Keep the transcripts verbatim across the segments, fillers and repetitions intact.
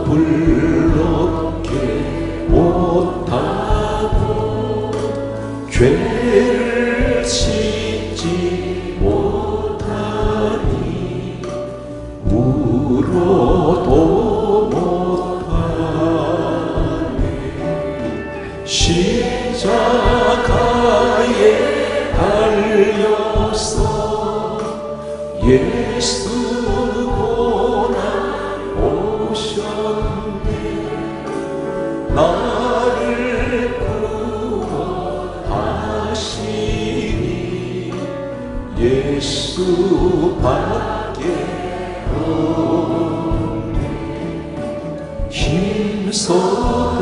불렀게 못하고 죄를 씻지 못하니 울어도 못하네. 십자가에 달려서 예수 고난 오셨네. 나를 구원하시니 예수밖에 없네. 힘써도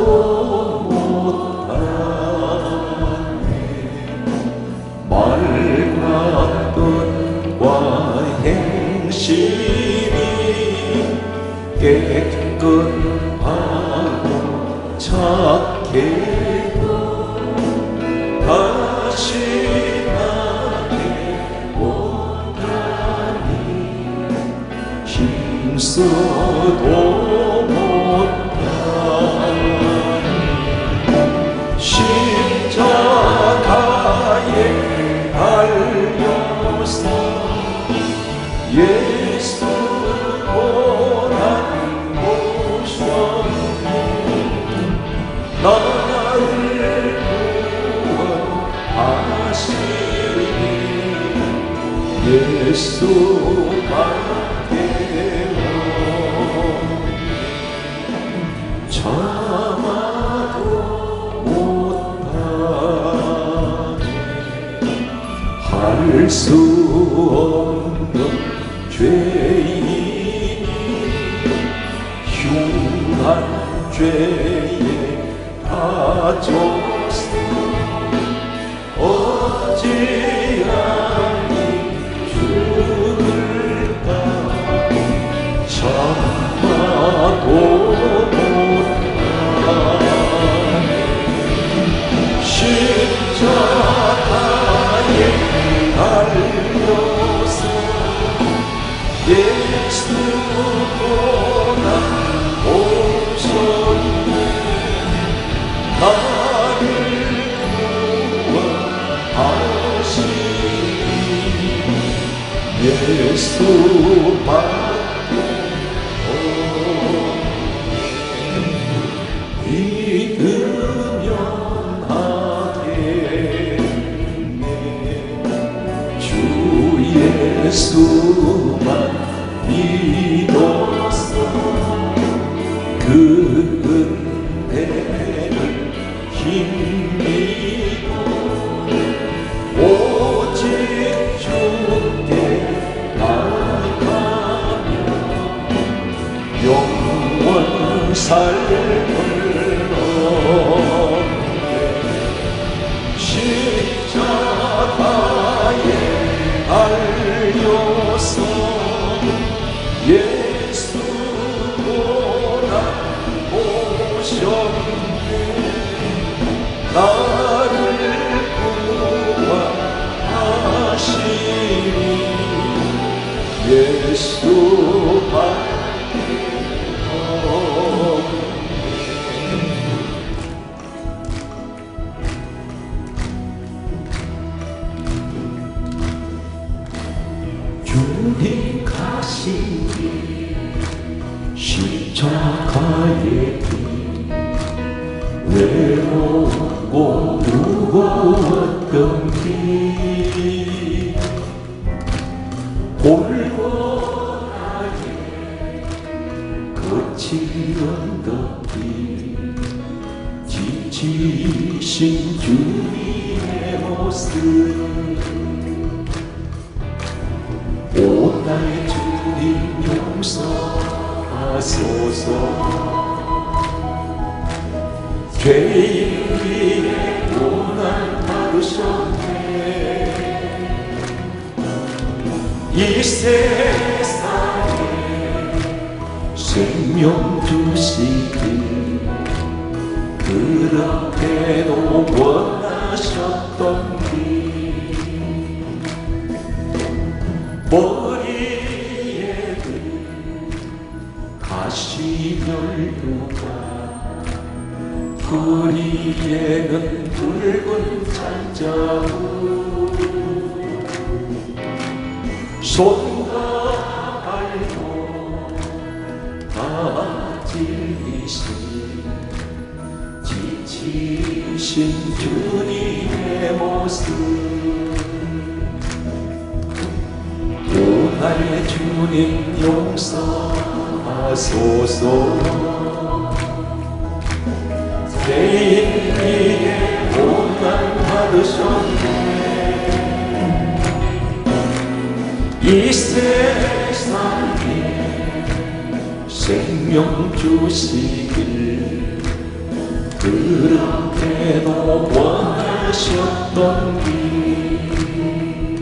못하네. 맑았던 행심이 깨끗하고 착해도 다시 나게 못하니 힘써도 못하니 십자가에 달려서 예수 고난 오셨네. 나를 구원하시니 예수밖에 없네. 참아도 못하네. 할 수 없는 죄인이 흉한 죄에 빠졌어. 어찌하니 죽을까. 참아도 못하네. 십자가에 달려서 예수 고난 오셨네. 나를 구원하시니 예수밖에 없네. 믿으면 하겠네. 주 예수만 믿어서 그 은혜를 힘입어 오직 주께 나가며 영원 삶을 얻네. 십자가에 달려서 예수 고난 오셨네. 나를 구원하시니 예수밖에 없네. 주님 가시니 십자가의 길 외롭고 무거웠던 길 골고라에 거친 언덕길 지치신 주님의 모습 오나의 주님 용서하소서. 죄인 위에 고난 받으셨네. 이 세상에 생명 주시길 그렇게도 원하셨던 길 머리에 다시 열두가 뿌리에는 붉은 잔자국 손과 발도 다 찔리신 지치신 주님의 모습 오늘 주님 용서하소서 죄인 위에 고난 받으셨네 이 세상에 생명 주시길 그렇게도 원하셨던 길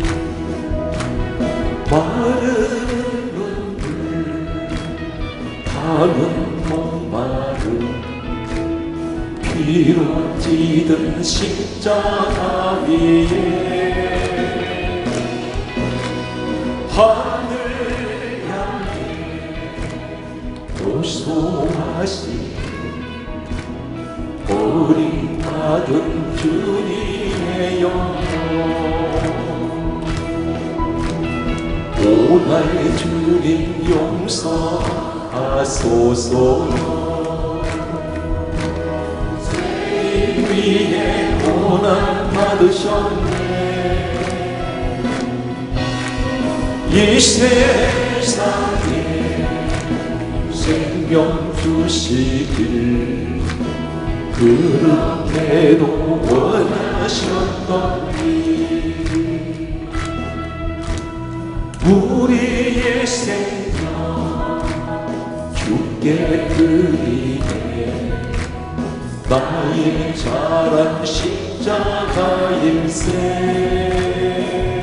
마른 눈물 타는 목마름 피로 찌든 십자가 위에 하늘 향해 호소하시 버림받은 주님의 영혼 오늘 주님 용서하소서 위에 고난 받으셨네 이 세상에 생명 주시길 그렇게도 원하셨던 일 우리의 생명 주께 드리네 나의 자랑 십자가일세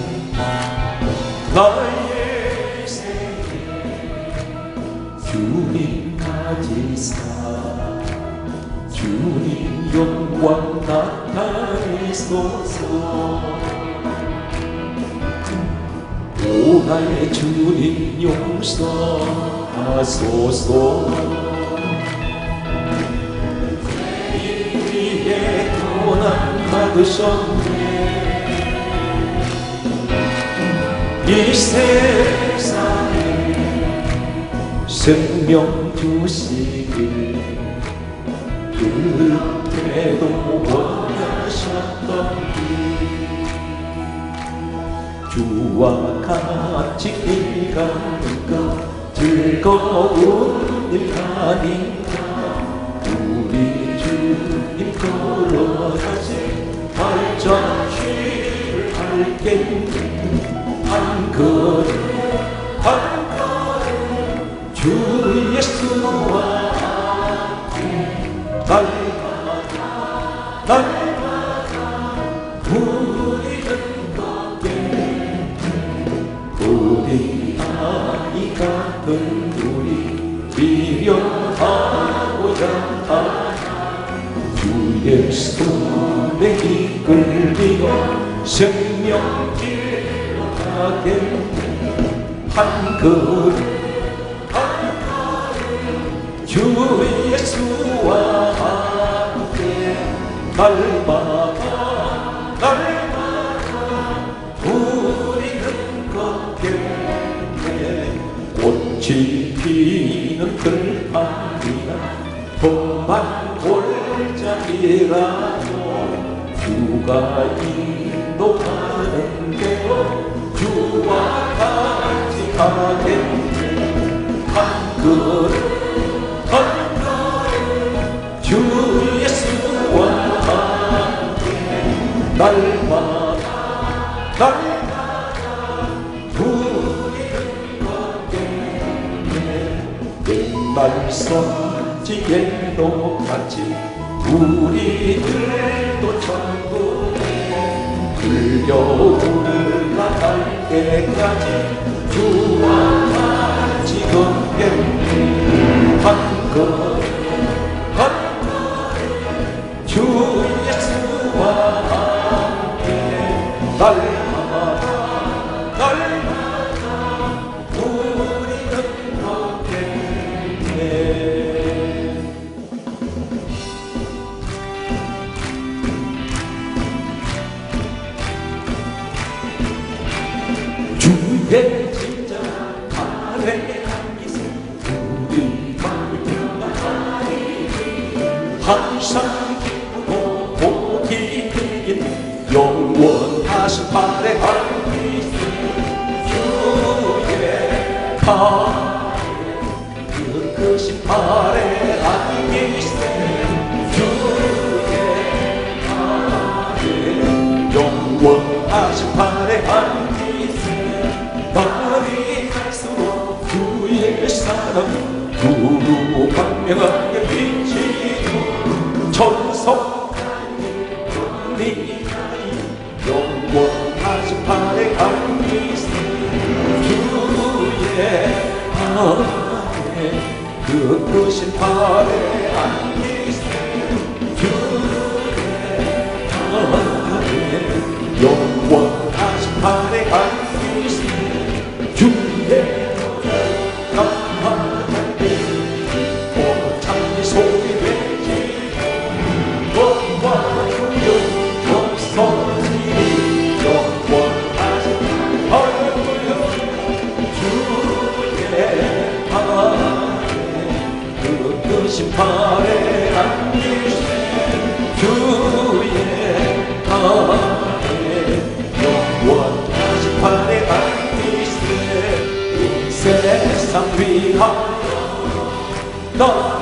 나의 생에 주님 가지사 주님 영광 나타내소서 오늘 주님 용서하소서 고난 받으셨네 이 세상에 생명 주시길 그때도 원하셨던 길 주와 같이 길 가는 것 즐거운 일 가니까 우리 주님 걸어가지 발자취를 밟겠네 한 걸음 한 걸음 주 예수와 함께 날마다 날마다 우리는 걷게 우리 아이 같은 우리 미련하고자 하나 주 예수의 이끌리어 생명길로 가겠네 한 걸음 한 걸음 주 예수와 함께 날마다 날마다 우리는 걷겠네 꽃이 피는 들판이나 봄만 골짜기라도 주가 인도하는 대로 주와 같이 가겠네 한 걸음 한 걸음 주 예수와 함께 날마다 날마다 우리는 걷겠네 옛날 선지에도 같이 우리들도 천국에 흘려올라갈 때까지 주와 같이 걷겠네 한 걸음 한 걸음 주 예수와 함께 날마다 날마다 우리는 걷겠네 항상 기쁘고 복이 되긴 영원하신 발에 안기세 주의 발에 그 크신 발에 안기세 주의 발에 영원하신 발에 안기세 날이 갈수록 주의 사랑 두루 광명하게 비치고 천성하니 은리하니 영원하신 발에 안기세 주의 발에 그 크신 발에 안기세 주의 발에 영원하신 발에 안기세 주의 발에 안기세 주의 발에 영원하신 발에 안기세 세상 위하여 나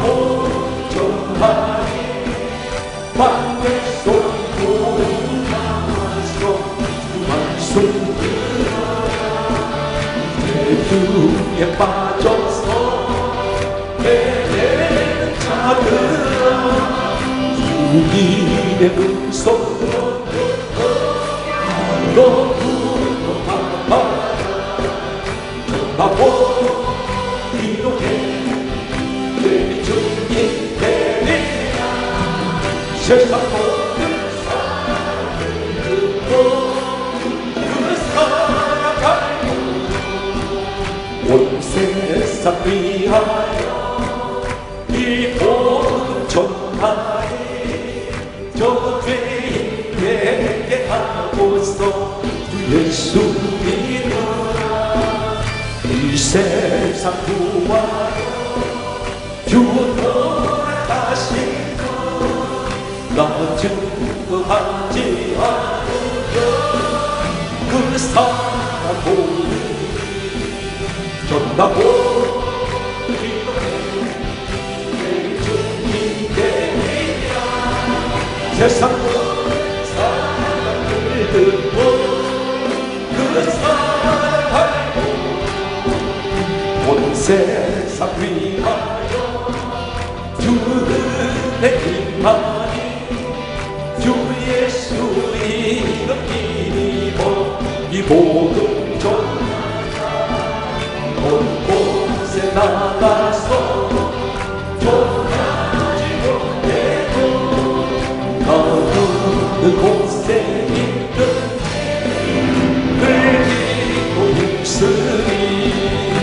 온전하니 만물 속 모든 가서 말씀 들어야 내 주에 빠져서 주님의 음성으로 너 부르고 전하고 기록해 내 주님 되리라 세상 모든 사람을 듣고 그 사랑 알고 온 세상 위하여 이 복음 전하리 저 죄인에게 하고서 주 예수 믿어라 이 세상 구하여 주 돌아가신 것 증거하지 않으려 그 사랑 보니 전하고 세상 모든 사랑을 듣고 그 사랑 알고 온 세상 위하여 주 은혜 임하니 주 예수 이름 힘입어 이 복음 전하라 온 곳에 나가서 그 곳에 있는 흘리고 육슬이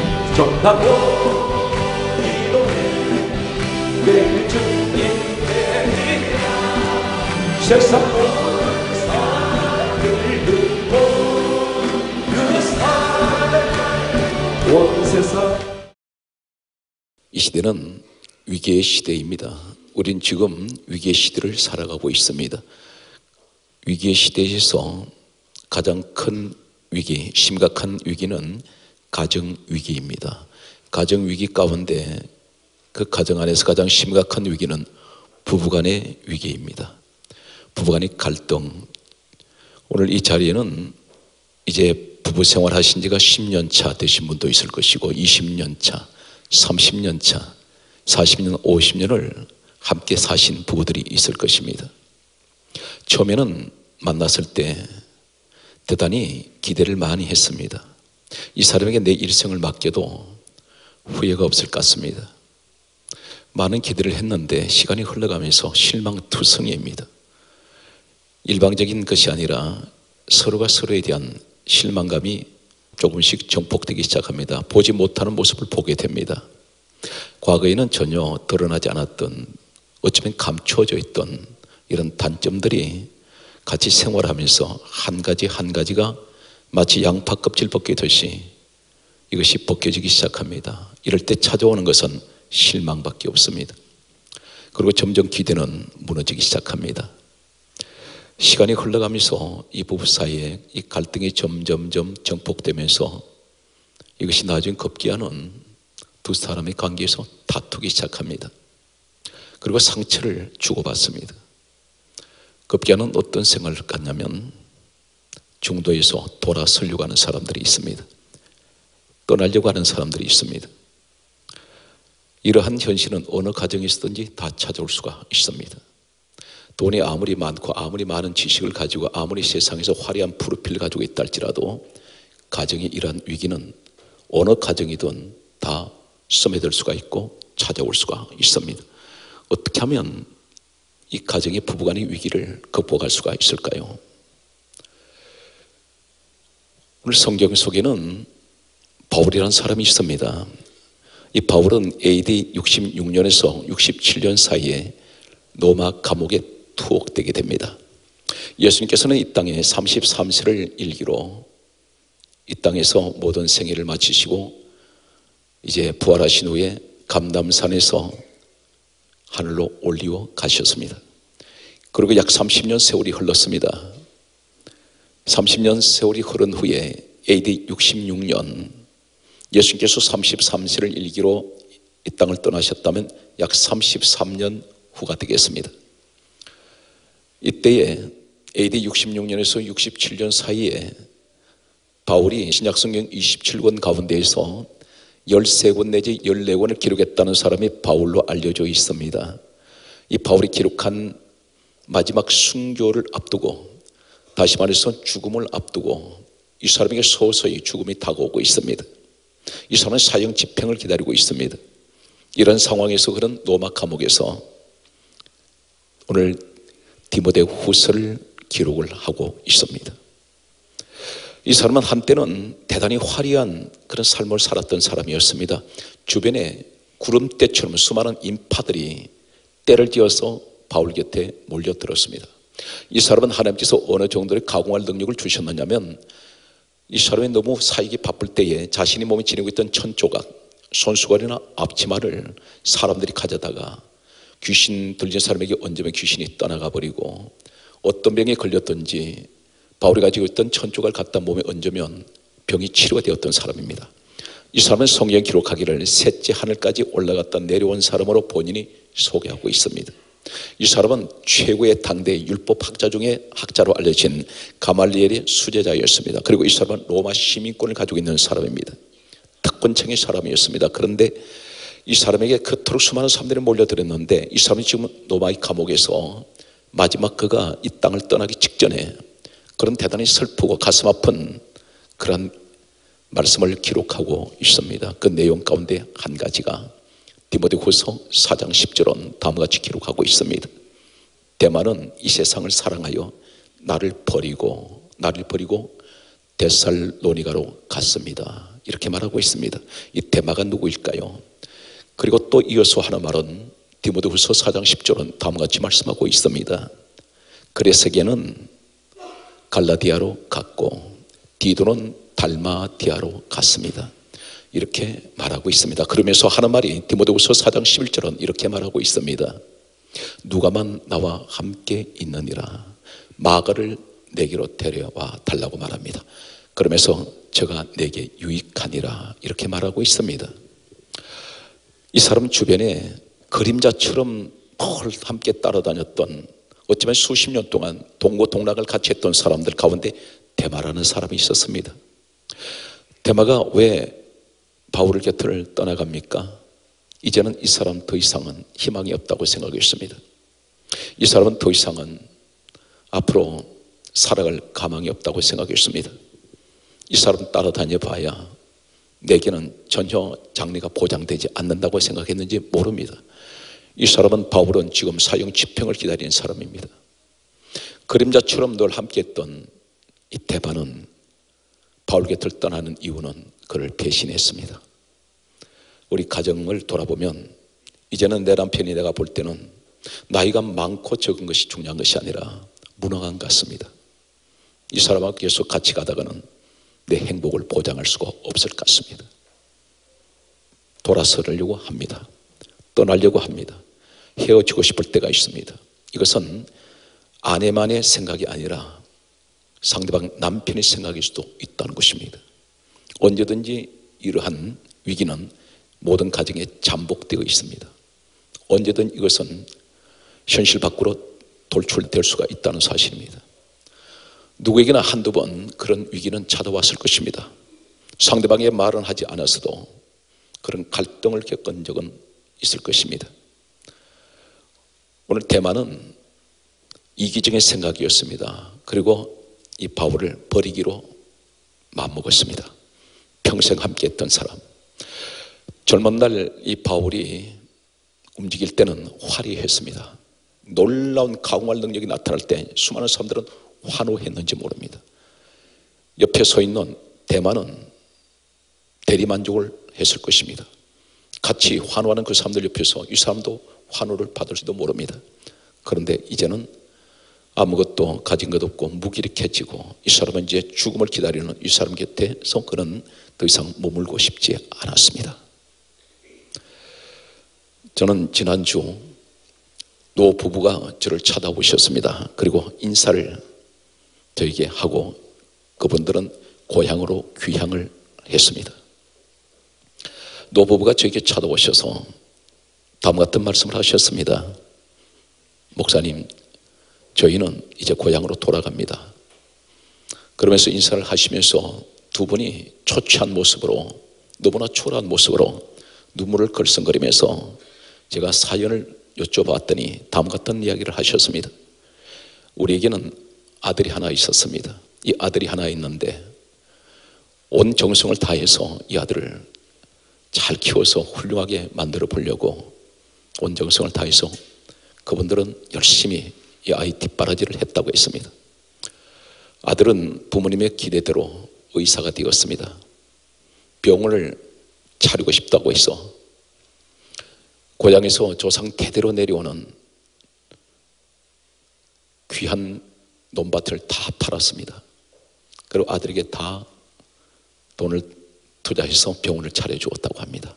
전하고 기도해 내 주님 되리라 세상 모든 사랑을 듣고 그 사랑을 온 세상. 이 시대는 위기의 시대입니다. 우린 지금 위기의 시대를 살아가고 있습니다. 위기의 시대에서 가장 큰 위기, 심각한 위기는 가정위기입니다. 가정위기 가운데 그 가정 안에서 가장 심각한 위기는 부부간의 위기입니다. 부부간의 갈등. 오늘 이 자리에는 이제 부부 생활 하신 지가 십 년 차 되신 분도 있을 것이고 이십 년 차, 삼십 년 차, 사십 년, 오십 년을 함께 사신 부부들이 있을 것입니다. 처음에는 만났을 때 대단히 기대를 많이 했습니다. 이 사람에게 내 일생을 맡겨도 후회가 없을 것 같습니다. 많은 기대를 했는데 시간이 흘러가면서 실망투성이입니다. 일방적인 것이 아니라 서로가 서로에 대한 실망감이 조금씩 정폭되기 시작합니다. 보지 못하는 모습을 보게 됩니다. 과거에는 전혀 드러나지 않았던, 어쩌면 감추어져 있던 이런 단점들이 같이 생활하면서 한 가지 한 가지가 마치 양파 껍질 벗기듯이 이것이 벗겨지기 시작합니다. 이럴 때 찾아오는 것은 실망밖에 없습니다. 그리고 점점 기대는 무너지기 시작합니다. 시간이 흘러가면서 이 부부 사이에 이 갈등이 점점점 정폭되면서 이것이 나중에 급기야는 두 사람의 관계에서 다투기 시작합니다. 그리고 상처를 주고받습니다. 급기야는 어떤 생각을 갖냐면 중도에서 돌아서려고 하는 사람들이 있습니다. 떠나려고 하는 사람들이 있습니다. 이러한 현실은 어느 가정에서든지 다 찾아올 수가 있습니다. 돈이 아무리 많고 아무리 많은 지식을 가지고 아무리 세상에서 화려한 프로필을 가지고 있다 할지라도 가정의 이러한 위기는 어느 가정이든 다 스며들 수가 있고 찾아올 수가 있습니다. 어떻게 하면 이 가정의 부부간의 위기를 극복할 수가 있을까요? 오늘 성경 속에는 바울이라는 사람이 있습니다. 이 바울은 에이디 육십육 년에서 육십칠 년 사이에 로마 감옥에 투옥되게 됩니다. 예수님께서는 이 땅에 삼십삼 세를 일기로 이 땅에서 모든 생애를 마치시고 이제 부활하신 후에 감람산에서 하늘로 올리워 가셨습니다. 그리고 약 삼십 년 세월이 흘렀습니다. 삼십 년 세월이 흐른 후에 에이디 육십육 년 예수님께서 삼십삼 세를 일기로 이 땅을 떠나셨다면 약 삼십삼 년 후가 되겠습니다. 이때에 에이디 육십육 년에서 육십칠 년 사이에 바울이 신약성경 이십칠 권 가운데에서 십삼 권 내지 십사 권을 기록했다는 사람이 바울로 알려져 있습니다. 이 바울이 기록한 마지막 순교를 앞두고, 다시 말해서 죽음을 앞두고 이 사람에게 서서히 죽음이 다가오고 있습니다. 이 사람은 사형 집행을 기다리고 있습니다. 이런 상황에서 그런 로마 감옥에서 오늘 디모데 후서를 기록을 하고 있습니다. 이 사람은 한때는 대단히 화려한 그런 삶을 살았던 사람이었습니다. 주변에 구름대처럼 수많은 인파들이 때를 지어서 바울 곁에 몰려들었습니다. 이 사람은 하나님께서 어느 정도의 가공할 능력을 주셨느냐면 이 사람이 너무 사역이 바쁠 때에 자신이 몸에 지니고 있던 천조각, 손수건이나 앞치마를 사람들이 가져다가 귀신 들린 사람에게 얹으면 귀신이 떠나가 버리고, 어떤 병에 걸렸든지 바울이 가지고 있던 천조각을 갖다 몸에 얹으면 병이 치료가 되었던 사람입니다. 이 사람은 성경 기록하기를 셋째 하늘까지 올라갔다 내려온 사람으로 본인이 소개하고 있습니다. 이 사람은 최고의 당대 율법 학자 중에 학자로 알려진 가말리엘의 수제자였습니다. 그리고 이 사람은 로마 시민권을 가지고 있는 사람입니다. 특권층의 사람이었습니다. 그런데 이 사람에게 그토록 수많은 사람들이 몰려들었는데 이 사람이 지금 로마의 감옥에서 마지막 그가 이 땅을 떠나기 직전에 그런 대단히 슬프고 가슴 아픈 그런 말씀을 기록하고 있습니다. 그 내용 가운데 한 가지가 디모데후서 사 장 십 절은 다음과 같이 기록하고 있습니다. 데마는 이 세상을 사랑하여 나를 버리고 나를 버리고 데살로니가로 갔습니다. 이렇게 말하고 있습니다. 이 데마가 누구일까요? 그리고 또 이어서 하는 말은 디모데후서 사 장 십 절은 다음과 같이 말씀하고 있습니다. 그레세게는 갈라디아로 갔고 디도는 달마디아로 갔습니다. 이렇게 말하고 있습니다. 그러면서 하는 말이 디모데후서 사 장 십일 절은 이렇게 말하고 있습니다. 누가만 나와 함께 있느니라 마가를 내게로 데려와 달라고 말합니다. 그러면서 저가 내게 유익하니라 이렇게 말하고 있습니다. 이 사람 주변에 그림자처럼 늘 함께 따라다녔던, 어쩌면 수십 년 동안 동고동락을 같이 했던 사람들 가운데 데마라는 사람이 있었습니다. 데마가 왜 바울의 곁을 떠나갑니까? 이제는 이 사람 더 이상은 희망이 없다고 생각했습니다. 이 사람은 더 이상은 앞으로 살아갈 가망이 없다고 생각했습니다. 이 사람 따라다녀 봐야 내게는 전혀 장래가 보장되지 않는다고 생각했는지 모릅니다. 이 사람은 바울은 지금 사형 집행을 기다리는 사람입니다. 그림자처럼 늘 함께했던 이 데마는 바울 곁을 떠나는 이유는 그를 배신했습니다. 우리 가정을 돌아보면 이제는 내 남편이 내가 볼 때는 나이가 많고 적은 것이 중요한 것이 아니라 무능한 것 같습니다. 이 사람하고 계속 같이 가다가는 내 행복을 보장할 수가 없을 것 같습니다. 돌아서려고 합니다. 떠나려고 합니다. 헤어지고 싶을 때가 있습니다. 이것은 아내만의 생각이 아니라 상대방 남편의 생각일 수도 있다는 것입니다. 언제든지 이러한 위기는 모든 가정에 잠복되어 있습니다. 언제든 이것은 현실 밖으로 돌출될 수가 있다는 사실입니다. 누구에게나 한두 번 그런 위기는 찾아왔을 것입니다. 상대방의 말은 하지 않았어도 그런 갈등을 겪은 적은 있을 것입니다. 오늘 테마는 이기적인 생각이었습니다. 그리고 이 바울을 버리기로 마음먹었습니다. 평생 함께했던 사람. 젊은 날 이 바울이 움직일 때는 화려했습니다. 놀라운 강화할 능력이 나타날 때 수많은 사람들은 환호했는지 모릅니다. 옆에 서 있는 대만은 대리만족을 했을 것입니다. 같이 환호하는 그 사람들 옆에서 이 사람도 환호를 받을지도 모릅니다. 그런데 이제는 아무것도 가진 것 없고 무기력해지고 이 사람은 이제 죽음을 기다리는 이 사람 곁에서 그는 더 이상 머물고 싶지 않았습니다. 저는 지난주 노 부부가 저를 찾아오셨습니다. 그리고 인사를 저에게 하고 그분들은 고향으로 귀향을 했습니다. 노 부부가 저에게 찾아오셔서 다음과 같은 말씀을 하셨습니다. 목사님, 저희는 이제 고향으로 돌아갑니다. 그러면서 인사를 하시면서 두 분이 초췌한 모습으로, 너무나 초라한 모습으로 눈물을 걸썽거리면서 제가 사연을 여쭤봤더니 다음 같은 이야기를 하셨습니다. 우리에게는 아들이 하나 있었습니다. 이 아들이 하나 있는데 온 정성을 다해서 이 아들을 잘 키워서 훌륭하게 만들어 보려고 온 정성을 다해서 그분들은 열심히 이 아이 뒷바라지를 했다고 했습니다. 아들은 부모님의 기대대로 의사가 되었습니다. 병원을 차리고 싶다고 해서 고향에서 조상 대대로 내려오는 귀한 논밭을 다 팔았습니다. 그리고 아들에게 다 돈을 투자해서 병원을 차려주었다고 합니다.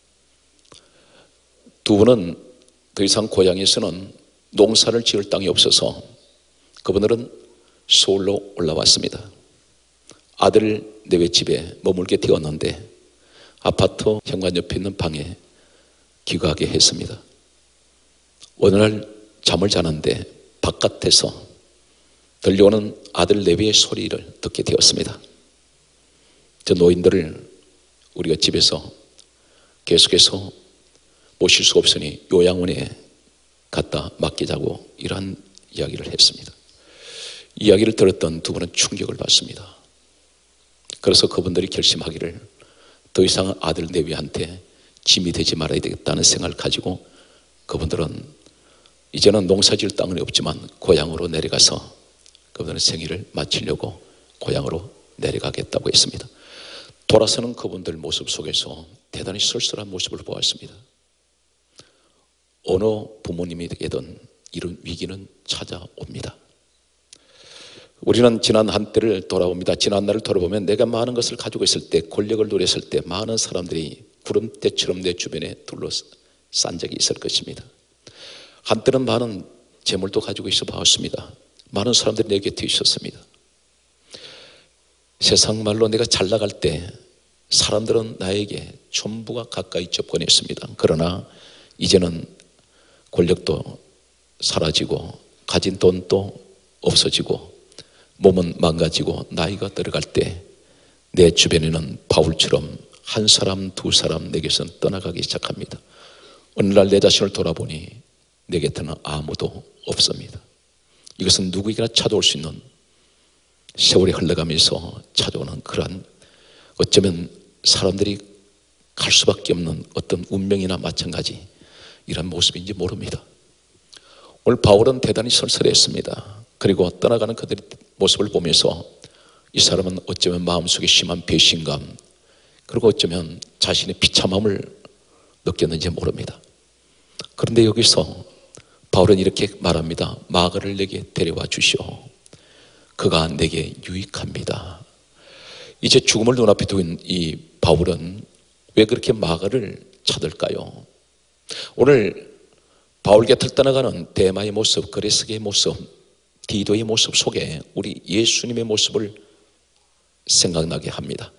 두 분은 더 이상 고향에서는 농사를 지을 땅이 없어서 그분들은 서울로 올라왔습니다. 아들 내외 집에 머물게 되었는데 아파트 현관 옆에 있는 방에 귀가하게 했습니다. 어느 날 잠을 자는데 바깥에서 들려오는 아들 내외의 소리를 듣게 되었습니다. 저 노인들을 우리가 집에서 계속해서 모실 수가 없으니 요양원에 갖다 맡기자고 이러한 이야기를 했습니다. 이야기를 들었던 두 분은 충격을 받습니다. 그래서 그분들이 결심하기를 더 이상 아들 내외한테 짐이 되지 말아야 되겠다는 생각을 가지고 그분들은 이제는 농사질 땅은 없지만 고향으로 내려가서 그분들은 생일을 마치려고 고향으로 내려가겠다고 했습니다. 돌아서는 그분들 모습 속에서 대단히 쓸쓸한 모습을 보았습니다. 어느 부모님에게든 이런 위기는 찾아옵니다. 우리는 지난 한때를 돌아봅니다. 지난 날을 돌아보면 내가 많은 것을 가지고 있을 때, 권력을 누렸을 때 많은 사람들이 구름대처럼 내 주변에 둘러싼 적이 있을 것입니다. 한때는 많은 재물도 가지고 있어 봤습니다. 많은 사람들이 내 곁에 있었습니다. 세상 말로 내가 잘 나갈 때 사람들은 나에게 전부가 가까이 접근했습니다. 그러나 이제는 권력도 사라지고 가진 돈도 없어지고 몸은 망가지고 나이가 들어갈 때 내 주변에는 바울처럼 한 사람 두 사람 내게선 떠나가기 시작합니다. 어느 날 내 자신을 돌아보니 내 곁에는 아무도 없습니다. 이것은 누구에게나 찾아올 수 있는 세월이 흘러가면서 찾아오는 그러한 어쩌면 사람들이 갈 수밖에 없는 어떤 운명이나 마찬가지 이런 모습인지 모릅니다. 오늘 바울은 대단히 쓸쓸했습니다. 그리고 떠나가는 그들의 모습을 보면서 이 사람은 어쩌면 마음속에 심한 배신감 그리고 어쩌면 자신의 비참함을 느꼈는지 모릅니다. 그런데 여기서 바울은 이렇게 말합니다. 마가를 내게 데려와 주시오. 그가 내게 유익합니다. 이제 죽음을 눈앞에 두인 이 바울은 왜 그렇게 마가를 찾을까요? 오늘 바울 곁을 떠나가는 데마의 모습, 그레스게의 모습, 디도의 모습 속에 우리 예수님의 모습을 생각나게 합니다.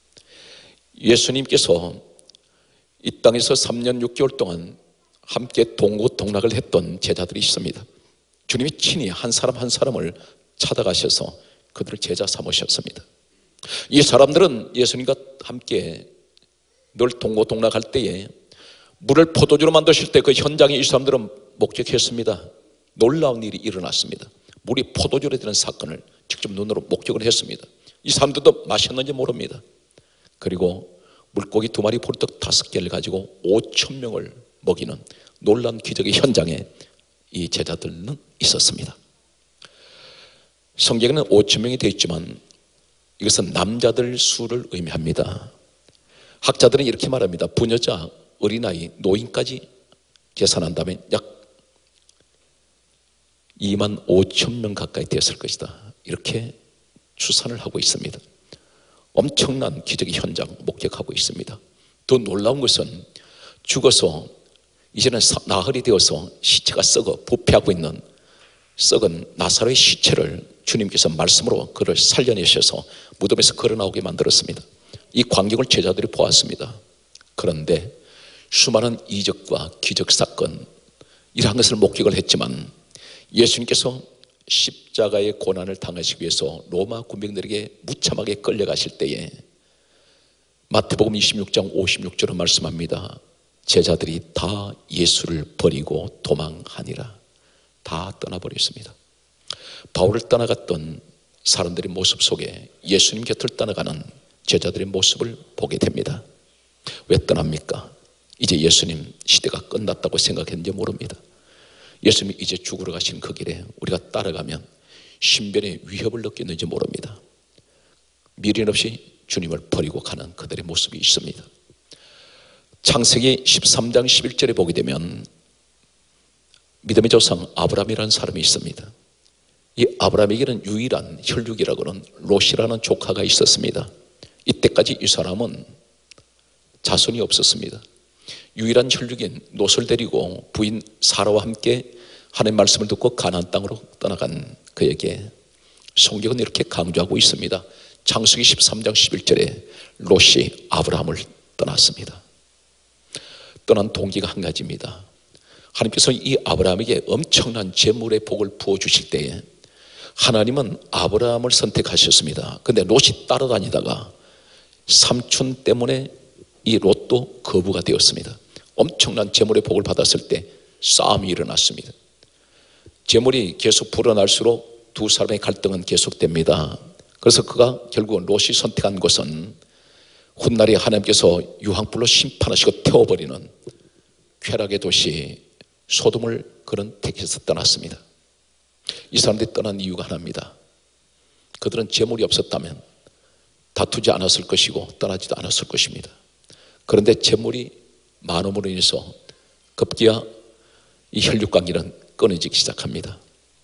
예수님께서 이 땅에서 삼 년 육 개월 동안 함께 동고동락을 했던 제자들이 있습니다. 주님이 친히 한 사람 한 사람을 찾아가셔서 그들을 제자 삼으셨습니다. 이 사람들은 예수님과 함께 늘 동고동락할 때에 물을 포도주로 만드실 때 그 현장에 이 사람들은 목격했습니다. 놀라운 일이 일어났습니다. 물이 포도주로 되는 사건을 직접 눈으로 목격을 했습니다. 이 사람들도 마셨는지 모릅니다. 그리고 물고기 두 마리 보리떡 다섯 개를 가지고 오천 명을 먹이는 놀라운 기적의 현장에 이 제자들은 있었습니다. 성경에는 오천 명이 되어 있지만 이것은 남자들 수를 의미합니다. 학자들은 이렇게 말합니다. 부녀자, 어린아이, 노인까지 계산한다면 약 이만 오천 명 가까이 되었을 것이다. 이렇게 추산을 하고 있습니다. 엄청난 기적의 현장 목격하고 있습니다. 더 놀라운 것은 죽어서 이제는 나흘이 되어서 시체가 썩어 부패하고 있는 썩은 나사로의 시체를 주님께서 말씀으로 그를 살려내셔서 무덤에서 걸어나오게 만들었습니다. 이 광경을 제자들이 보았습니다. 그런데 수많은 이적과 기적 사건 이러한 것을 목격을 했지만 예수님께서 십자가의 고난을 당하시기 위해서 로마 군병들에게 무참하게 끌려가실 때에 마태복음 이십육 장 오십육 절은 말씀합니다. 제자들이 다 예수를 버리고 도망하니라. 다 떠나버렸습니다. 바울을 떠나갔던 사람들의 모습 속에 예수님 곁을 떠나가는 제자들의 모습을 보게 됩니다. 왜 떠납니까? 이제 예수님 시대가 끝났다고 생각했는지 모릅니다. 예수님이 이제 죽으러 가신 그 길에 우리가 따라가면 신변의 위협을 느꼈는지 모릅니다. 미련 없이 주님을 버리고 가는 그들의 모습이 있습니다. 창세기 십삼 장 십일 절에 보게 되면 믿음의 조상 아브라함이라는 사람이 있습니다. 이 아브라함에게는 유일한 혈육이라고는 롯이라는 조카가 있었습니다. 이때까지 이 사람은 자손이 없었습니다. 유일한 혈육인 롯을 데리고 부인 사라와 함께 하나님의 말씀을 듣고 가나안 땅으로 떠나간 그에게 성경은 이렇게 강조하고 있습니다. 창세기 십삼 장 십일 절에 롯이 아브라함을 떠났습니다. 떠난 동기가 한 가지입니다. 하나님께서 이 아브라함에게 엄청난 재물의 복을 부어주실 때에 하나님은 아브라함을 선택하셨습니다. 그런데 롯이 따라다니다가 삼촌 때문에 이 롯도 거부가 되었습니다. 엄청난 재물의 복을 받았을 때 싸움이 일어났습니다. 재물이 계속 불어날수록 두 사람의 갈등은 계속됩니다. 그래서 그가 결국은 롯이 선택한 것은 훗날에 하나님께서 유황불로 심판하시고 태워버리는 쾌락의 도시 소돔을 그런 택해서 떠났습니다. 이 사람들이 떠난 이유가 하나입니다. 그들은 재물이 없었다면 다투지 않았을 것이고 떠나지도 않았을 것입니다. 그런데 재물이 많음으로 인해서 급기야 이 혈육관계는 끊어지기 시작합니다.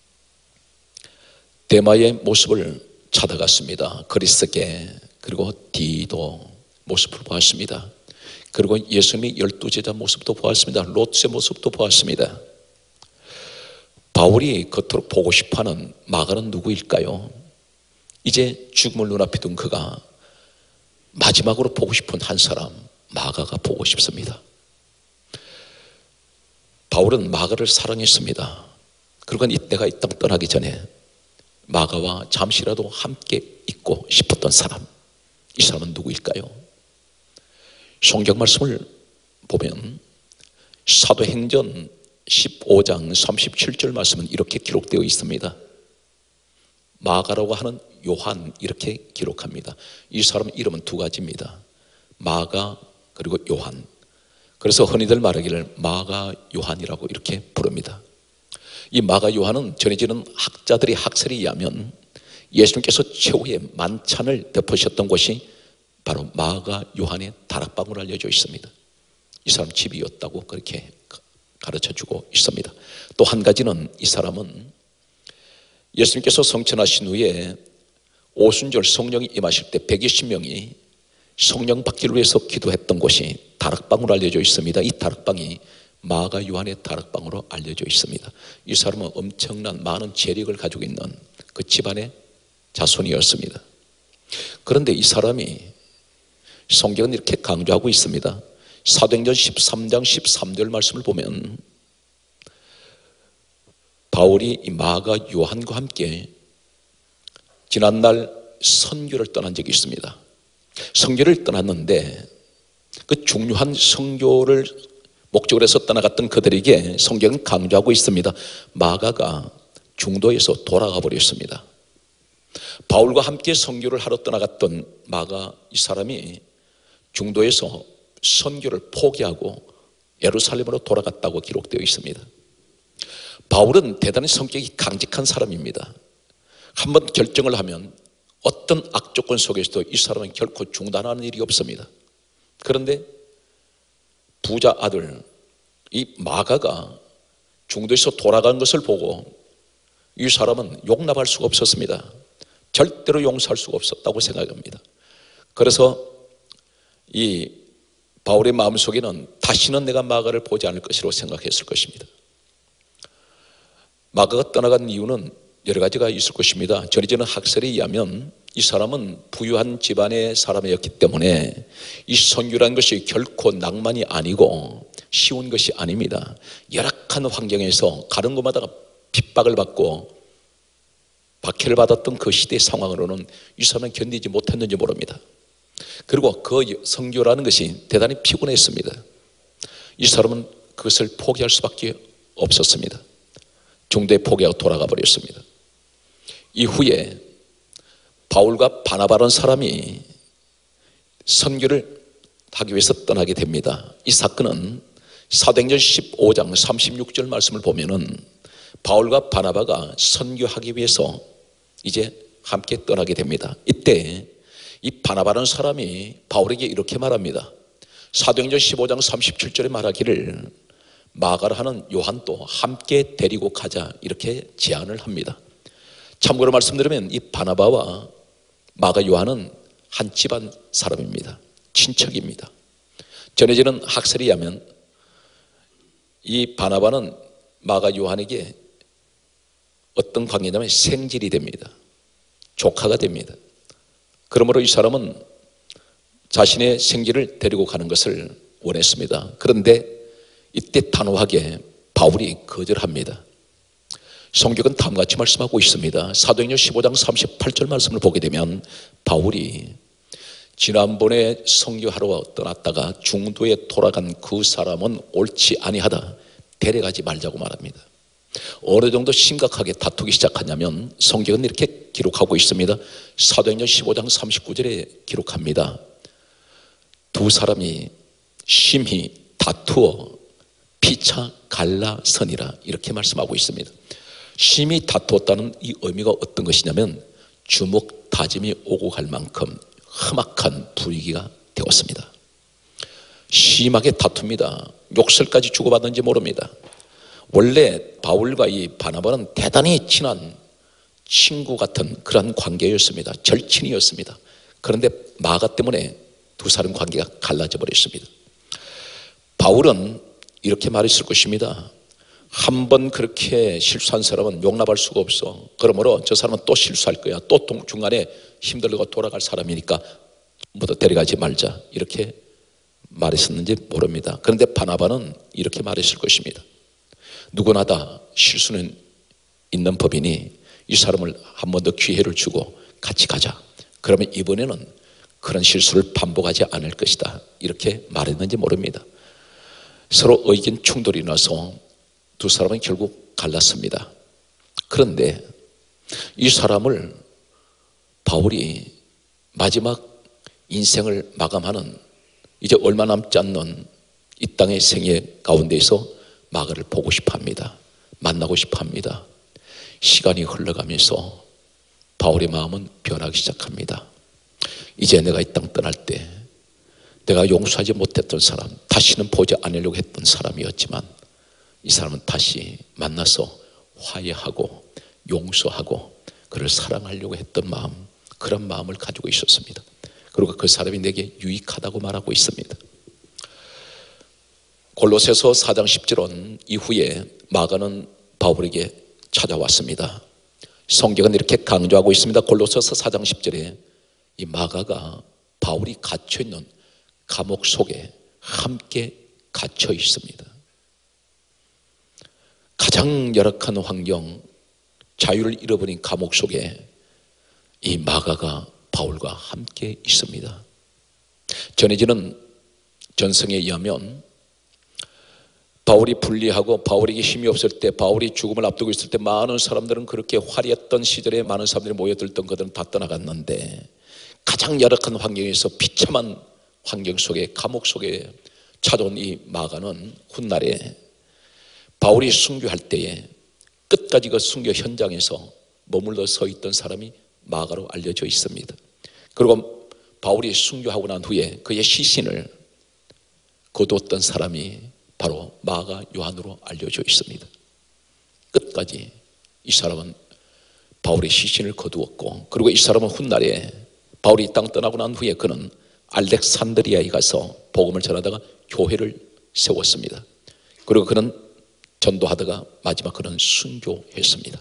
데마의 모습을 찾아갔습니다. 그리스게 그리고 디도 모습을 보았습니다. 그리고 예수님의 열두 제자 모습도 보았습니다. 롯의 모습도 보았습니다. 바울이 겉으로 보고 싶어하는 마가는 누구일까요? 이제 죽음을 눈앞에 둔 그가 마지막으로 보고 싶은 한 사람 마가가 보고 싶습니다. 바울은 마가를 사랑했습니다. 그리고 이때가 이 땅 떠나기 전에 마가와 잠시라도 함께 있고 싶었던 사람, 이 사람은 누구일까요? 성경 말씀을 보면 사도행전 십오 장 삼십칠 절 말씀은 이렇게 기록되어 있습니다. 마가라고 하는 요한 이렇게 기록합니다. 이 사람 이름은 두 가지입니다. 마가 그리고 요한. 그래서 흔히들 말하기를 마가 요한이라고 이렇게 부릅니다. 이 마가 요한은 전해지는 학자들의 학설에 의하면 예수님께서 최후의 만찬을 베푸셨던 곳이 바로 마가 요한의 다락방으로 알려져 있습니다. 이 사람 집이었다고 그렇게 가르쳐주고 있습니다. 또 한 가지는 이 사람은 예수님께서 성천하신 후에 오순절 성령이 임하실 때 백이십 명이 성령 받기를 위해서 기도했던 곳이 다락방으로 알려져 있습니다. 이 다락방이 마가 요한의 다락방으로 알려져 있습니다. 이 사람은 엄청난 많은 재력을 가지고 있는 그 집안의 자손이었습니다. 그런데 이 사람이 성경은 이렇게 강조하고 있습니다. 사도행전 십삼 장 십삼 절 말씀을 보면 바울이 이 마가 요한과 함께 지난날 선교를 떠난 적이 있습니다. 선교를 떠났는데 그 중요한 선교를 목적으로 해서 떠나갔던 그들에게 성경은 강조하고 있습니다. 마가가 중도에서 돌아가 버렸습니다. 바울과 함께 선교를 하러 떠나갔던 마가 이 사람이 중도에서 선교를 포기하고 예루살렘으로 돌아갔다고 기록되어 있습니다. 바울은 대단히 성격이 강직한 사람입니다. 한번 결정을 하면 어떤 악조건 속에서도 이 사람은 결코 중단하는 일이 없습니다. 그런데 부자 아들 이 마가가 중도에서 돌아간 것을 보고 이 사람은 용납할 수가 없었습니다. 절대로 용서할 수가 없었다고 생각합니다. 그래서 이 바울의 마음속에는 다시는 내가 마가를 보지 않을 것이라고 생각했을 것입니다. 마가가 떠나간 이유는 여러 가지가 있을 것입니다. 전해지는 학설에 의하면 이 사람은 부유한 집안의 사람이었기 때문에 이 선교라는 것이 결코 낭만이 아니고 쉬운 것이 아닙니다. 열악한 환경에서 가는 곳마다 핍박을 받고 박해를 받았던 그 시대의 상황으로는 이 사람은 견디지 못했는지 모릅니다. 그리고 그 선교라는 것이 대단히 피곤했습니다. 이 사람은 그것을 포기할 수밖에 없었습니다. 중도에 포기하고 돌아가 버렸습니다. 이후에 바울과 바나바라는 사람이 선교를 하기 위해서 떠나게 됩니다. 이 사건은 사도행전 십오 장 삼십육 절 말씀을 보면은 바울과 바나바가 선교하기 위해서 이제 함께 떠나게 됩니다. 이때 이 바나바라는 사람이 바울에게 이렇게 말합니다. 사도행전 십오 장 삼십칠 절에 말하기를 마가라 하는 요한도 함께 데리고 가자 이렇게 제안을 합니다. 참고로 말씀드리면 이 바나바와 마가 요한은 한 집안 사람입니다. 친척입니다. 전해지는 학설에 의하면 이 바나바는 마가 요한에게 어떤 관계냐면 생질이 됩니다. 조카가 됩니다. 그러므로 이 사람은 자신의 생질을 데리고 가는 것을 원했습니다. 그런데 이때 단호하게 바울이 거절합니다. 성경은 다음같이 말씀하고 있습니다. 사도행전 십오 장 삼십팔 절 말씀을 보게 되면 바울이 지난번에 선교하러 떠났다가 중도에 돌아간 그 사람은 옳지 아니하다, 데려가지 말자고 말합니다. 어느 정도 심각하게 다투기 시작하냐면 성경은 이렇게 기록하고 있습니다. 사도행전 십오 장 삼십구 절에 기록합니다. 두 사람이 심히 다투어 피차 갈라서니라 이렇게 말씀하고 있습니다. 심히 다투었다는 이 의미가 어떤 것이냐면 주먹 다짐이 오고 갈 만큼 험악한 분위기가 되었습니다. 심하게 다툽니다. 욕설까지 주고받는지 모릅니다. 원래 바울과 이 바나바는 대단히 친한 친구 같은 그런 관계였습니다. 절친이었습니다. 그런데 마가 때문에 두 사람 관계가 갈라져 버렸습니다. 바울은 이렇게 말했을 것입니다. 한 번 그렇게 실수한 사람은 용납할 수가 없어. 그러므로 저 사람은 또 실수할 거야. 또 중간에 힘들고 돌아갈 사람이니까 모두 데려가지 말자. 이렇게 말했었는지 모릅니다. 그런데 바나바는 이렇게 말했을 것입니다. 누구나 다 실수는 있는 법이니 이 사람을 한 번 더 기회를 주고 같이 가자. 그러면 이번에는 그런 실수를 반복하지 않을 것이다. 이렇게 말했는지 모릅니다. 서로 의견 충돌이 나서 두 사람은 결국 갈랐습니다. 그런데 이 사람을 바울이 마지막 인생을 마감하는 이제 얼마 남지 않는 이 땅의 생애 가운데에서 마가를 보고 싶어 합니다. 만나고 싶어 합니다. 시간이 흘러가면서 바울의 마음은 변하기 시작합니다. 이제 내가 이 땅 떠날 때 내가 용서하지 못했던 사람, 다시는 보지 않으려고 했던 사람이었지만 이 사람은 다시 만나서 화해하고 용서하고 그를 사랑하려고 했던 마음, 그런 마음을 가지고 있었습니다. 그리고 그 사람이 내게 유익하다고 말하고 있습니다. 골로새서 사 장 십 절은 이후에 마가는 바울에게 찾아왔습니다. 성경은 이렇게 강조하고 있습니다. 골로새서 사 장 십 절에 이 마가가 바울이 갇혀있는 감옥 속에 함께 갇혀 있습니다. 가장 열악한 환경, 자유를 잃어버린 감옥 속에 이 마가가 바울과 함께 있습니다. 전해지는 전승에 의하면 바울이 불리하고 바울에게 힘이 없을 때, 바울이 죽음을 앞두고 있을 때 많은 사람들은, 그렇게 화려했던 시절에 많은 사람들이 모여들던 것들은 다 떠나갔는데, 가장 열악한 환경에서 비참한 환경 속에, 감옥 속에 찾아온 이 마가는 훗날에 바울이 순교할 때에 끝까지 그 순교 현장에서 머물러 서 있던 사람이 마가로 알려져 있습니다. 그리고 바울이 순교하고 난 후에 그의 시신을 거두었던 사람이 바로 마가 요한으로 알려져 있습니다. 끝까지 이 사람은 바울의 시신을 거두었고, 그리고 이 사람은 훗날에 바울이 이 땅 떠나고 난 후에 그는 알렉산드리아에 가서 복음을 전하다가 교회를 세웠습니다. 그리고 그는 전도하다가 마지막 그는 순교했습니다.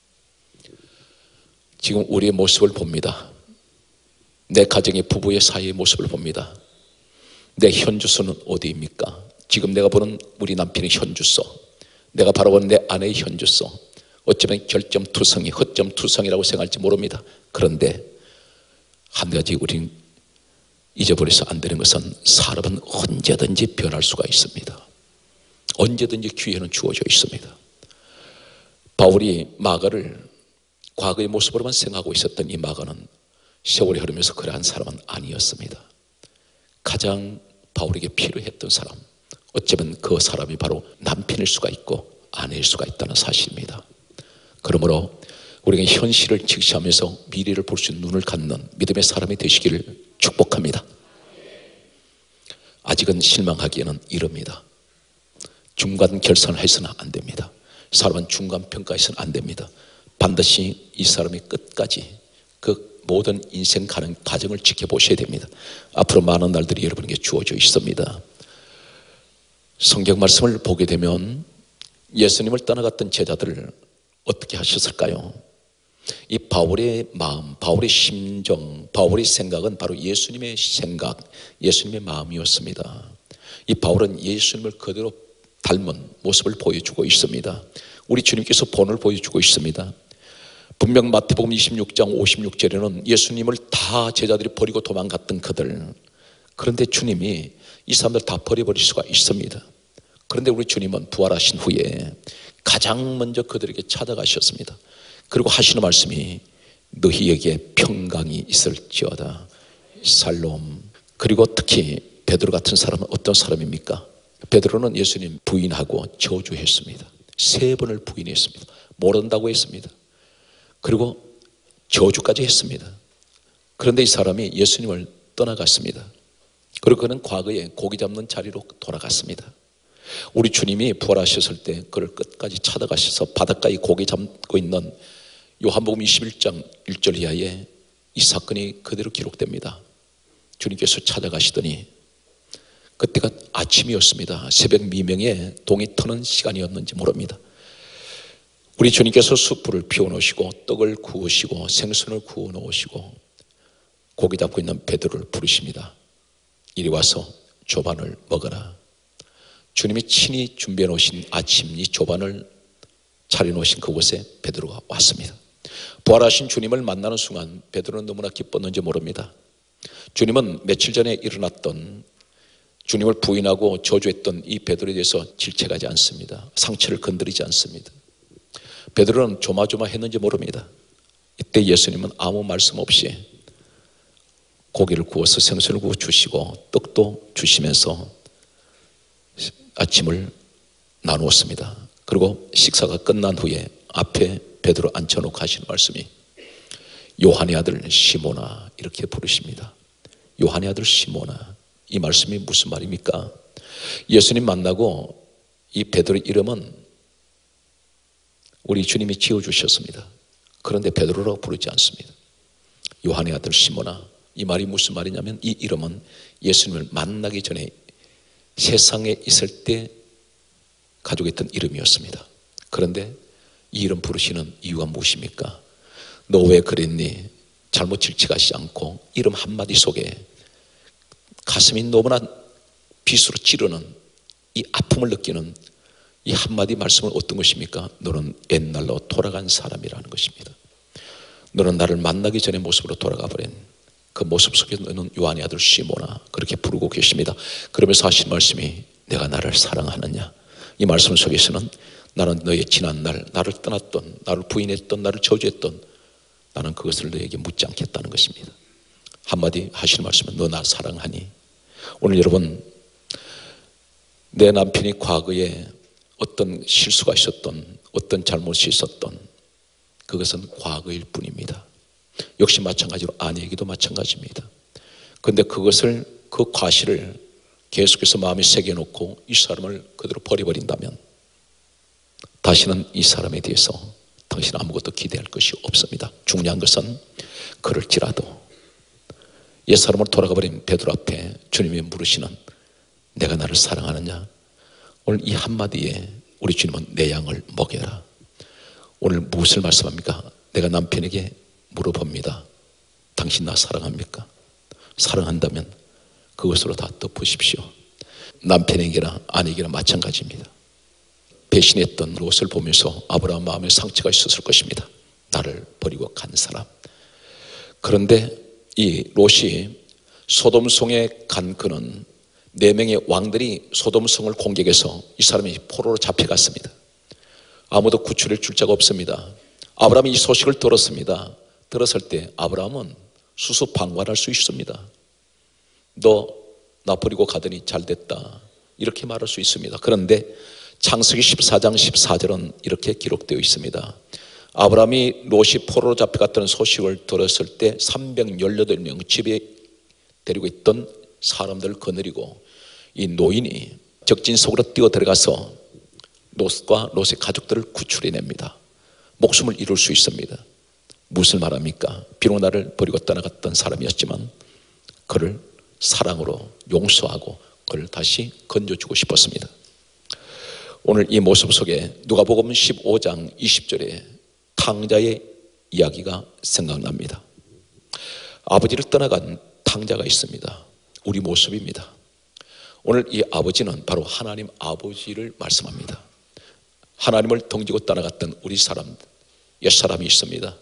지금 우리의 모습을 봅니다. 내 가정의 부부의 사이의 모습을 봅니다. 내 현주소는 어디입니까? 지금 내가 보는 우리 남편의 현주소, 내가 바라보는 내 아내의 현주소, 어쩌면 결점투성이, 허점투성이라고 생각할지 모릅니다. 그런데 한 가지 우리는 잊어버려서 안 되는 것은 사람은 언제든지 변할 수가 있습니다. 언제든지 기회는 주어져 있습니다. 바울이 마가를 과거의 모습으로만 생각하고 있었던 이 마가는 세월이 흐르면서 그러한 사람은 아니었습니다. 가장 바울에게 필요했던 사람, 어쩌면 그 사람이 바로 남편일 수가 있고 아내일 수가 있다는 사실입니다. 그러므로 우리가 현실을 직시하면서 미래를 볼 수 있는 눈을 갖는 믿음의 사람이 되시기를 축복합니다. 아직은 실망하기에는 이릅니다. 중간 결산을 해서는 안 됩니다. 사람은 중간 평가해서는 안 됩니다. 반드시 이 사람이 끝까지 그 모든 인생 가는 과정을 지켜보셔야 됩니다. 앞으로 많은 날들이 여러분에게 주어져 있습니다. 성경 말씀을 보게 되면 예수님을 떠나갔던 제자들을 어떻게 하셨을까요? 이 바울의 마음, 바울의 심정, 바울의 생각은 바로 예수님의 생각, 예수님의 마음이었습니다. 이 바울은 예수님을 그대로 닮은 모습을 보여주고 있습니다. 우리 주님께서 본을 보여주고 있습니다. 분명 마태복음 이십육 장 오십육 절에는 예수님을 다 제자들이 버리고 도망갔던 그들, 그런데 주님이 이 사람들 다 버려버릴 수가 있습니다. 그런데 우리 주님은 부활하신 후에 가장 먼저 그들에게 찾아가셨습니다. 그리고 하시는 말씀이 너희에게 평강이 있을지어다. 살롬. 그리고 특히 베드로 같은 사람은 어떤 사람입니까? 베드로는 예수님 부인하고 저주했습니다. 세 번을 부인했습니다. 모른다고 했습니다. 그리고 저주까지 했습니다. 그런데 이 사람이 예수님을 떠나갔습니다. 그리고 그는 과거에 고기 잡는 자리로 돌아갔습니다. 우리 주님이 부활하셨을 때 그를 끝까지 찾아가셔서 바닷가에 고기 잡고 있는 요한복음 이십일 장 일 절 이하에 이 사건이 그대로 기록됩니다. 주님께서 찾아가시더니 그때가 아침이었습니다. 새벽 미명에 동이 트는 시간이었는지 모릅니다. 우리 주님께서 숯불을 피워놓으시고 떡을 구우시고 생선을 구워 놓으시고 고기 잡고 있는 베드로를 부르십니다. 이리 와서 조반을 먹어라. 주님이 친히 준비해 놓으신 아침 이 조반을 차려 놓으신 그곳에 베드로가 왔습니다. 부활하신 주님을 만나는 순간 베드로는 너무나 기뻤는지 모릅니다. 주님은 며칠 전에 일어났던, 주님을 부인하고 저주했던 이 베드로에 대해서 질책하지 않습니다. 상처를 건드리지 않습니다. 베드로는 조마조마했는지 모릅니다. 이때 예수님은 아무 말씀 없이 고기를 구워서 생선을 구워 주시고 떡도 주시면서 아침을 나누었습니다. 그리고 식사가 끝난 후에 앞에 베드로 앉혀놓고 하시는 말씀이 요한의 아들 시몬아 이렇게 부르십니다. 요한의 아들 시몬아. 이 말씀이 무슨 말입니까? 예수님 만나고 이 베드로의 이름은 우리 주님이 지어주셨습니다. 그런데 베드로라고 부르지 않습니다. 요한의 아들 시몬아. 이 말이 무슨 말이냐면 이 이름은 예수님을 만나기 전에 세상에 있을 때 가지고 있던 이름이었습니다. 그런데 이 이름 부르시는 이유가 무엇입니까? 너 왜 그랬니? 잘못 질책하지 않고 이름 한마디 속에 가슴이 너무나 비수로 찌르는 이 아픔을 느끼는 이 한마디 말씀은 어떤 것입니까? 너는 옛날로 돌아간 사람이라는 것입니다. 너는 나를 만나기 전의 모습으로 돌아가 버린 그 모습 속에 너는 요한의 아들 시몬아, 그렇게 부르고 계십니다. 그러면서 하신 말씀이 내가 나를 사랑하느냐, 이 말씀 속에서는 나는 너의 지난 날 나를 떠났던, 나를 부인했던, 나를 저주했던 나는 그것을 너에게 묻지 않겠다는 것입니다. 한마디 하시는 말씀은 너 나 사랑하니? 오늘 여러분, 내 남편이 과거에 어떤 실수가 있었던, 어떤 잘못이 있었던, 그것은 과거일 뿐입니다. 역시 마찬가지로 아내에게도 마찬가지입니다. 그런데 그것을, 그 과실을 계속해서 마음에 새겨놓고 이 사람을 그대로 버려버린다면 다시는 이 사람에 대해서 당신은 아무것도 기대할 것이 없습니다. 중요한 것은 그럴지라도 옛 사람으로 돌아가버린 베드로 앞에 주님이 물으시는 내가 나를 사랑하느냐? 오늘 이 한마디에 우리 주님은 내 양을 먹여라. 오늘 무엇을 말씀합니까? 내가 남편에게 물어봅니다. 당신 나 사랑합니까? 사랑한다면 그것으로 다 덮으십시오. 남편에게나 아내에게나 마찬가지입니다. 배신했던 롯을 보면서 아브라함 마음에 상처가 있었을 것입니다. 나를 버리고 간 사람. 그런데 이 롯이 소돔성에 간 그는 네 명의 왕들이 소돔성을 공격해서 이 사람이 포로로 잡혀갔습니다. 아무도 구출해 줄 자가 없습니다. 아브라함이 이 소식을 들었습니다. 들었을 때 아브라함은 수수방관할 수 있습니다. 너 나 버리고 가더니 잘됐다, 이렇게 말할 수 있습니다. 그런데 창세기 십사 장 십사 절은 이렇게 기록되어 있습니다. 아브라함이 롯이 포로로 잡혀갔다는 소식을 들었을 때 삼백십팔 명 집에 데리고 있던 사람들을 거느리고 이 노인이 적진 속으로 뛰어 들어가서 롯과 롯의 가족들을 구출해냅니다. 목숨을 잃을 수 있습니다. 무엇을 말합니까? 비록 나를 버리고 떠나갔던 사람이었지만 그를 사랑으로 용서하고 그를 다시 건져주고 싶었습니다. 오늘 이 모습 속에 누가복음 십오 장 이십 절에 탕자의 이야기가 생각납니다. 아버지를 떠나간 탕자가 있습니다. 우리 모습입니다. 오늘 이 아버지는 바로 하나님 아버지를 말씀합니다. 하나님을 덩지고 떠나갔던 우리 사람, 옛 사람이 있습니다.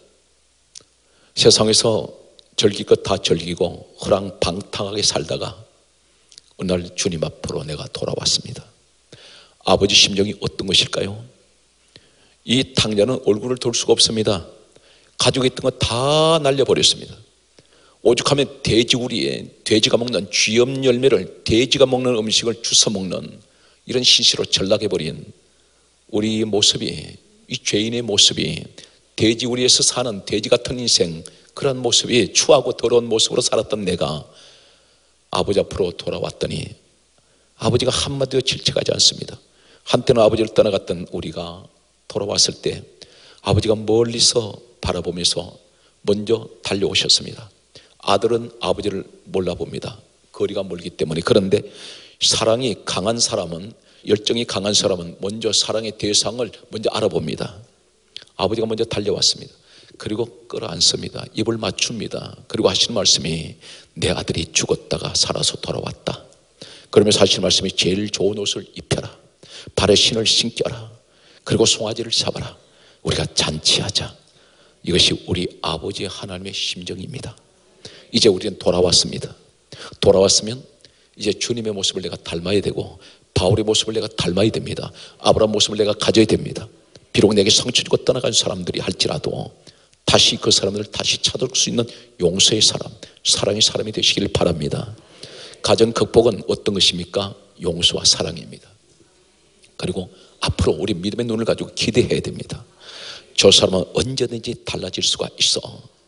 세상에서 즐길 것 다 즐기고 허랑방탕하게 살다가 어느 날 주님 앞으로 내가 돌아왔습니다. 아버지 심정이 어떤 것일까요? 이 탕자는 얼굴을 돌 수가 없습니다. 가지고 있던 거 다 날려버렸습니다. 오죽하면 돼지우리에 돼지가 먹는 쥐염 열매를, 돼지가 먹는 음식을 주워 먹는 이런 신시로 전락해버린 우리 모습이, 이 죄인의 모습이, 돼지우리에서 사는 돼지 같은 인생, 그런 모습이 추하고 더러운 모습으로 살았던 내가 아버지 앞으로 돌아왔더니 아버지가 한마디도 질책하지 않습니다. 한때는 아버지를 떠나갔던 우리가 돌아왔을 때 아버지가 멀리서 바라보면서 먼저 달려오셨습니다. 아들은 아버지를 몰라봅니다. 거리가 멀기 때문에. 그런데 사랑이 강한 사람은, 열정이 강한 사람은 먼저 사랑의 대상을 먼저 알아봅니다. 아버지가 먼저 달려왔습니다. 그리고 끌어안습니다. 입을 맞춥니다. 그리고 하시는 말씀이 내 아들이 죽었다가 살아서 돌아왔다. 그러면서 하시는 말씀이 제일 좋은 옷을 입혀라, 발에 신을 신겨라, 그리고 송아지를 잡아라, 우리가 잔치하자. 이것이 우리 아버지 하나님의 심정입니다. 이제 우리는 돌아왔습니다. 돌아왔으면 이제 주님의 모습을 내가 닮아야 되고 바울의 모습을 내가 닮아야 됩니다. 아브라함 모습을 내가 가져야 됩니다. 비록 내게 상처 주고 떠나간 사람들이 할지라도 다시 그 사람들을 다시 찾을 수 있는 용서의 사람, 사랑의 사람이 되시길 바랍니다. 가정 극복은 어떤 것입니까? 용서와 사랑입니다. 그리고 앞으로 우리 믿음의 눈을 가지고 기대해야 됩니다. 저 사람은 언제든지 달라질 수가 있어.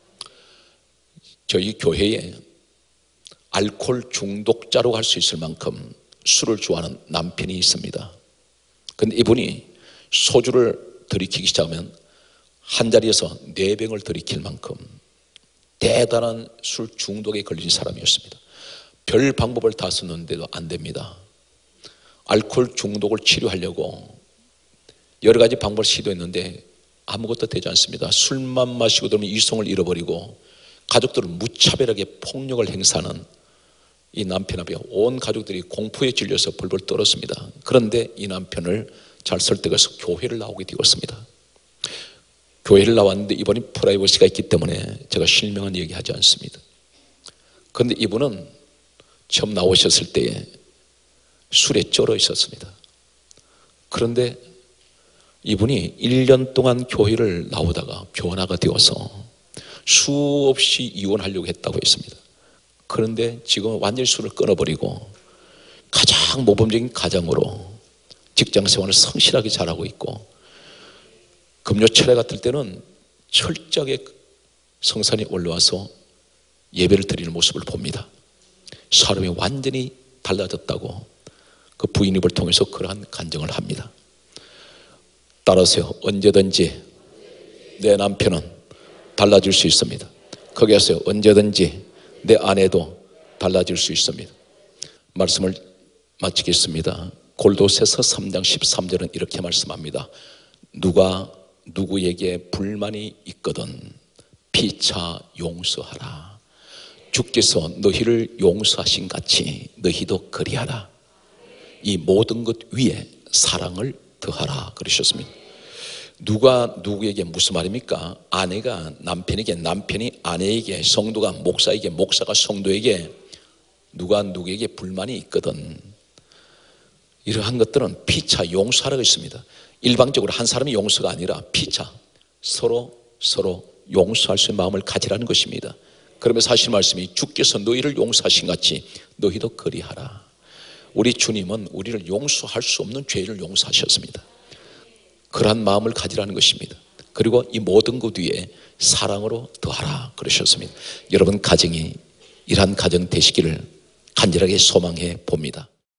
저희 교회에 알코올 중독자로 갈 수 있을 만큼 술을 좋아하는 남편이 있습니다. 근데 이분이 소주를 들이키기 시작하면 한 자리에서 네 병을 들이킬 만큼 대단한 술 중독에 걸린 사람이었습니다. 별 방법을 다 썼는데도 안 됩니다. 알코올 중독을 치료하려고 여러 가지 방법을 시도했는데 아무것도 되지 않습니다. 술만 마시고 들으면 이성을 잃어버리고 가족들을 무차별하게 폭력을 행사하는 이 남편 앞에 온 가족들이 공포에 질려서 벌벌 떨었습니다. 그런데 이 남편을 잘 설득해서 교회를 나오게 되었습니다. 교회를 나왔는데 이번이 프라이버시가 있기 때문에 제가 실명은 얘기하지 않습니다. 그런데 이분은 처음 나오셨을 때에 술에 쩔어 있었습니다. 그런데 이분이 일 년 동안 교회를 나오다가 변화가 되어서 수없이 이혼하려고 했다고 했습니다. 그런데 지금 완전히 술을 끊어버리고 가장 모범적인 가장으로 직장생활을 성실하게 잘하고 있고 금요철에 같을 때는 철저하게 성산에 올라와서 예배를 드리는 모습을 봅니다. 사람이 완전히 달라졌다고 그 부인입을 통해서 그러한 간증을 합니다. 따라서요, 언제든지 내 남편은 달라질 수 있습니다. 거기에서 언제든지 내 아내도 달라질 수 있습니다. 말씀을 마치겠습니다. 골도새서 삼 장 십삼 절은 이렇게 말씀합니다. 누가 누구에게 불만이 있거든 피차 용서하라. 주께서 너희를 용서하신 같이 너희도 그리하라. 이 모든 것 위에 사랑을 더하라 그러셨습니다. 누가 누구에게 무슨 말입니까? 아내가 남편에게, 남편이 아내에게, 성도가 목사에게, 목사가 성도에게 누가 누구에게 불만이 있거든 이러한 것들은 피차 용서하라고 했습니다. 일방적으로 한 사람이 용서가 아니라 피차 서로 서로 용서할 수 있는 마음을 가지라는 것입니다. 그러면서 하신 말씀이 주께서 너희를 용서하신 같이 너희도 그리하라. 우리 주님은 우리를 용서할 수 없는 죄를 용서하셨습니다. 그러한 마음을 가지라는 것입니다. 그리고 이 모든 것 위에 사랑으로 더하라 그러셨습니다. 여러분 가정이 이러한 가정 되시기를 간절하게 소망해 봅니다.